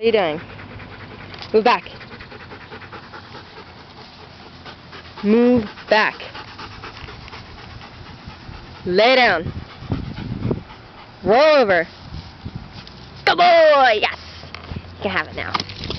What are you doing? Move back. Move back. Lay down. Roll over. Good boy! Yes! You can have it now.